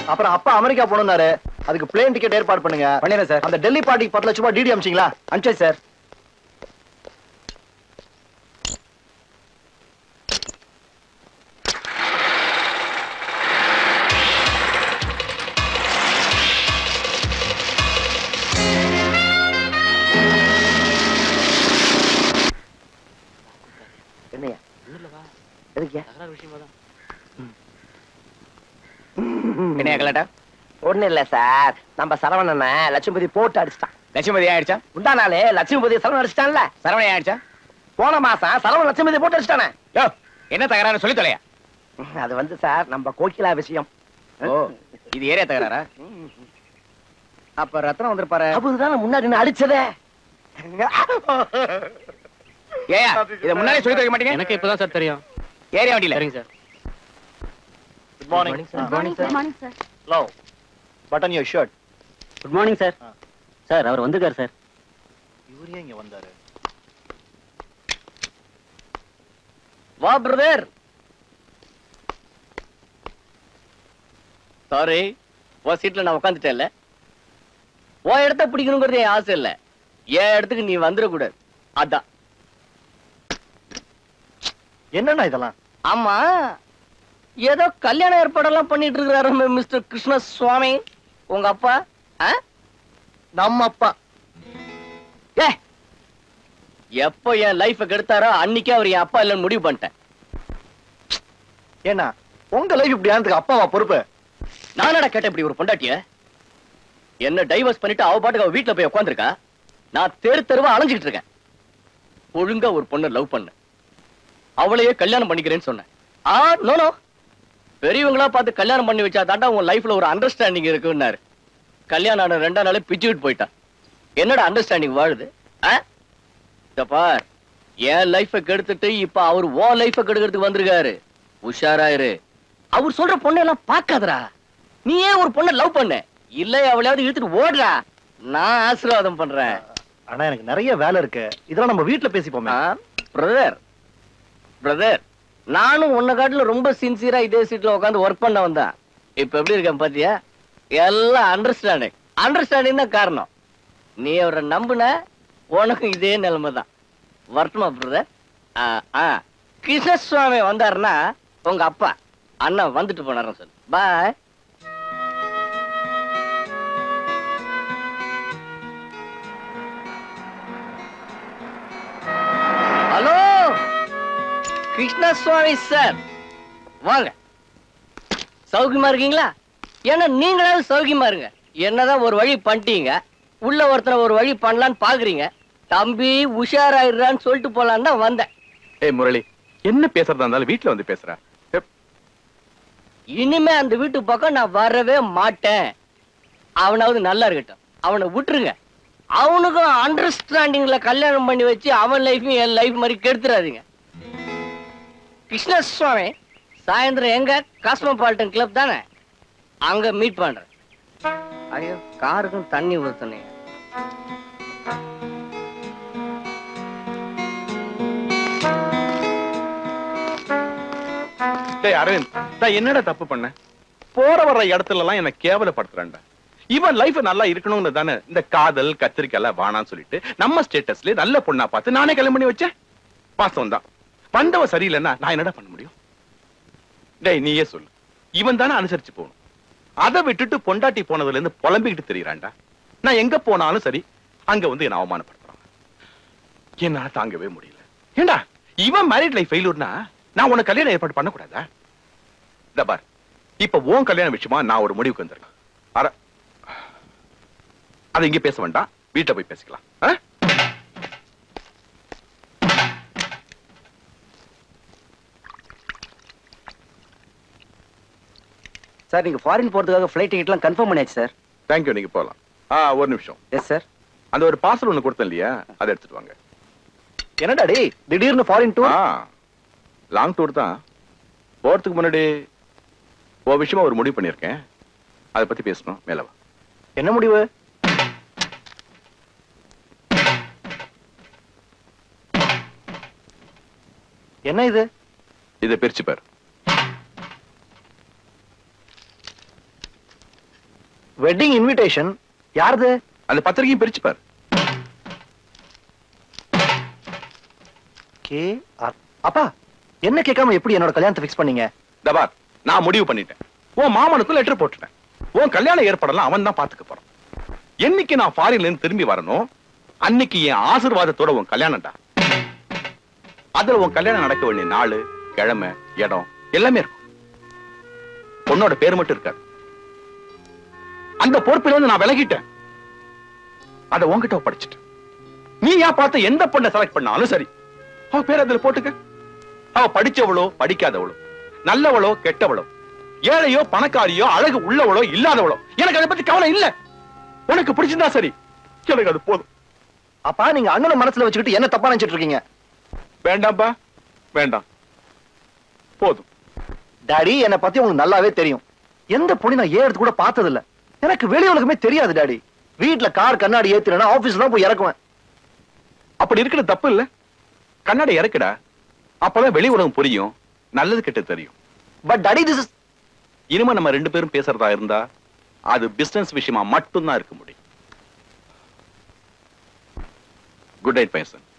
அப்புறம் அப்பா அமெரிக்கா போனாரு, அதுக்கு பிளேன் டிக்கெட் ஏற்பாடு பண்ணுங்க. பண்ணிடுறேன் சார். அந்த டெல்லி பார்ட்டிக்கு 10 லட்சம் ரூபாய் டிடி அமிச்சிங்களா? அனுப்பிச்சேன் சார். என்னையா என்ன கலாட்டா? ஒண்ணு இல்ல சார், நம்ம சரவணன லட்சுமதி போட்டு அடிச்சிட்டான். லட்சுமதி ஆயிடுச்சா? உண்டா நாளே லட்சுமதி சரவணன் அடிச்சிட்டான்ல. சரவணை ஆயிடுச்சா? போன மாசம் சரவணன் லட்சுமதி போட்டு அடிச்சிட்டானே. யோ, என்ன தகராறு சொல்லி தொலையா? அது வந்து சார் நம்ம கோகிலா விஷயம். ஓ, இது ஏரியா தகராறா? அப்ப ரத்னம் வந்திருப்பாரு. அவருதான் முன்னாடி நான் அடிச்சதே. ஏயா, இத முன்னாடியே சொல்லி தொலைக்க மாட்டீங்க? எனக்கு இப்பதான் சார் தெரியும். ஏரியா வண்டியில. சரிங்க sir. Good morning. Good morning sir. Good morning sir. லோ, button your shirt. Good morning sir. Sir அவர் வந்திருக்காரு சார். இவரே இங்க வந்தாரு. வா பிரதர். சாரி, உன் சீட்ல நான் உட்காந்துட்டேன்ல. உன் இடத்த பிடிக்கணுங்கிறது என் ஆசை இல்ல. என் இடத்துக்கு நீ வந்துடக்கூடாது, அதான். என்னன்னா இதெல்லாம்? ஆமா, ஏதோ கல்யாண ஏற்பாடெல்லாம் பண்ணிட்டு இருக்கிறாரு மிஸ்டர் கிருஷ்ணசுவாமி உங்க அப்பா. நம்ம அப்பா எப்ப என் லைஃப கெடுத்தாரோ அன்னைக்கே அவர் என் அப்பா இல்லைன்னு முடிவு பண்ணிட்டேன். ஏன்னா உங்க லைஃப் இப்படி ஆனதுக்கு அப்பாவா பொறுப்பு? நானடா கேட்ட இப்படி ஒரு பொண்டாட்டிய என்ன டைவர்ஸ் பண்ணிட்டு அவ பாட்டுக்கு அவ வீட்டுல போய் உட்காந்துருக்கா. நான் தெரு தெருவா அலைஞ்சுக்கிட்டு இருக்கேன். ஒழுங்கா ஒரு பொண்ணை லவ் பண்ண, அவளையே கல்யாணம் பண்ணிக்கிறேன்னு சொன்னேன். நோ நோ, பெரியவங்களா பார்த்து கல்யாணம் பண்ணி வச்சா தாண்டா உன் லைஃப்ல ஒரு அண்டர்ஸ்டாண்டிங் இருக்குன்னாரு. கல்யாணம் ஆன 2 நாளே பிச்சுக்கிட்டு போயிட்டான். என்னடா அண்டர்ஸ்டாண்டிங் வாழுது? பார், என் லைஃப கெடுத்துட்டு இப்ப அவர் உன் லைஃப கெடுக்கிறதுக்கு வந்திருக்காரு. உஷாராயிரு. அவர் சொல்ற பொண்ணெல்லாம் பார்க்காதடா. நீ ஏன் ஒரு பொண்ணை லவ் பண்ண? இல்ல அவளையாவது இழுத்துட்டு ஓடுறா. நான் ஆசீர்வாதம் பண்றேன். ஆனா எனக்கு நிறைய வேலை இருக்கு, இதெல்லாம் நம்ம வீட்டுல பேசிப்போமே. பிரதர் பிரதர், நானும் உன்னை காட்டுல ரொம்ப சின்சியரா இதே சீட்ல உட்காந்து ஒர்க் பண்ண வந்தேன். இப்ப எப்படி இருக்கேன் பாத்தியா? எல்லாம் அண்டர்ஸ்டாண்டிங். அண்டர்ஸ்டாண்டிங் தான் காரணம். நீ அவரை நம்புன, உனக்கு இதே நிலைமை தான். வரட்டுமா பிரதர்? கிருஷ்ணசுவாமி வந்தாருன்னா உங்க அப்பா அண்ணா வந்துட்டு போனாரு சொல்லு. பாய். ஹலோ கிருஷ்ணசுவாமி சார், வாங்க. சௌக்கியமா இருக்கீங்களா? ஏன்னா நீங்களாவது சௌக்கியமா இருங்க. என்னதான் ஒரு வழி பண்ணிட்டீங்க, உள்ள ஒருத்தரை ஒரு வழி பண்ணலான்னு பாக்குறீங்க. தம்பி உஷாராயிடுறான்னு சொல்லிட்டு போலான்னு தான் வந்தேன். ஏய் முரளி, என்ன பேசுறதா இருந்தாலும் வீட்டுல வந்து பேசுற. இனிமே அந்த வீட்டு பக்கம் நான் வரவே மாட்டேன். அவனாவது நல்லா இருக்கட்டும், அவனை விட்டுருங்க. அவனுக்கும் அண்டர்ஸ்டாண்டிங்ல கல்யாணம் பண்ணி வச்சு அவன் லைஃபையும் என் லைஃப் மாதிரி கெடுத்துறாதீங்க. கிருஷ்ணசுவாமி சாயந்தரம் எங்க காஸ்மோபாலிட்டன் கிளப் தானே, அங்க மீட் பண்றேன். ஐயோ, காருக்கும் தண்ணி ஊத்தனே. டேய் அரவிந்த், நான் என்னடா தப்பு பண்ண? போற வர்ற இடத்துல எல்லாம் என்ன கேவலப்படுத்துறேன்டா. இவன் லைஃப் நல்லா இருக்கணும்னு தானே இந்த காதல் கத்திரிக்காய் எல்லாம் வானான்னு சொல்லிட்டு நம்ம ஸ்டேட்டஸ்ல நல்ல பொண்ணா பார்த்து நானே கல்யாணம் பண்ணி வச்சேன். வாஸ்தவம் தான். வந்தவ சரியில்லைன்னா நான் என்னடா பண்ண முடியும்? டேய் நீயே சொல்லு, இவன் தானே அனுசரிச்சு போகணும். அதை விட்டுட்டு பொண்டாட்டி போனதுல இருந்து புலம்பிக்கிட்டு தெரியுறான்டா. நான் எங்க போனாலும் சரி, அங்க வந்து என்ன அவமானப்படுத்துறான். என்னால தாங்கவே முடியல. ஏண்டா இவன் மேரிட் லைஃப் ஃபெயிலியர்னா நான் உனக்கு கல்யாணம் ஏற்பாடு பண்ண கூடாதா? பார், இப்ப உன் கல்யாண விஷயமா நான் ஒரு முடிவுக்கு வந்திருக்கேன். அதை இங்க பேச வேண்டாம், வீட்டை போய் பேசிக்கலாம். சார், நீங்க ஃபாரின் போறதுக்காக ஃளைட் டிக்கெட்லாம் கன்ஃபார்ம் பண்ணியாச்சு சார். தேங்க்யூ, நீங்க போலாம். ஒரு நிமிஷம். Yes sir. அந்த ஒரு பார்சல் ஒண்ணு கொடுத்தேன் இல்லையா, அதை எடுத்துட்டு வாங்க. என்னடா டே திடீர்னு ஃபாரின் டூர்? லாங் டூர் தான். போறதுக்கு முன்னாடி ஒரு விஷயமா ஒரு முடிவு பண்ணிருக்கேன், அதை பத்தி பேசணும். மேலவா. என்ன முடிவு? என்ன இது? இதை பிரிச்சு பாரு. வெட்டிங் இன்விடேஷன் யாருது? அந்த பத்திரிகையும் பிரிச்சு பாரு. அப்பா, என்ன கேட்காம எப்படி என்னோட கல்யாணத்தை ஃபிக்ஸ் பண்ணீங்க? தபார், நான் முடிவு பண்ணிட்டேன். உன் மாமனுக்கு லெட்டர் போட்டுட்டேன். உன் கல்யாண ஏற்படலாம் அவன் தான் பாத்துக்க போறான். என்னைக்கு நான் ஃபாரின்ல இருந்து திரும்பி வரணும், அன்னைக்கு என் ஆசீர்வாதத்தோட உன் கல்யாணம்டா. அதுல உன் கல்யாணம் நடக்க வேண்டிய நாள், கிழமை, இடம் எல்லாமே இருக்கும். பொண்ணோட பேர் மட்டும் இருக்காது. அந்த பொறுப்பில இருந்து நான் விலகிட்டேன். அத உன்கிட்ட படிச்சுட்டேன். நீ ஏன் பார்த்த எந்த பொண்ணை செலக்ட் பண்ணாலும் சரி, அவ பேர் அதுல போட்டுக்க. அவ படிச்சவளோ படிக்காதவளோ, நல்லவளோ கெட்டவளோ, ஏழையோ பணக்காரியோ, அழகு உள்ளவளோ இல்லாதவளோ, எனக்கு அதை பத்தி கவலை இல்ல. உனக்கு பிடிச்சிருந்தா சரி, எனக்கு அது போதும். அப்பா, நீங்க அண்ணனை மனசுல வச்சுக்கிட்டு என்ன தப்பா நினைச்சிட்டு இருக்கீங்க? வேண்டாம்பா, வேண்டாம், போதும். டாடி, என்னை பத்தி உங்களுக்கு நல்லாவே தெரியும். எந்த பொண்ணு நான் ஏறது கூட பார்த்தது இல்ல. எனக்கு வெளி உலகமே தெரியாது டாடி. வீட்டுல கார் கண்ணாடி ஏத்துறேன்னா ஆபீஸ்ல தான் போய் இறக்குவேன். அப்படி இருக்கிற தப்பு இல்ல. கண்ணாடி இறக்குடா, அப்பதான் வெளி உலகம் புரியும், நல்லது கெட்ட தெரியும். பட் டாடி, திஸ் இஸ் இனிமே நம்ம 2 பேரும் பேசுறதா இருந்தா அது பிசினஸ் விஷயமா மட்டும்தான் இருக்க முடியும். Good night bison.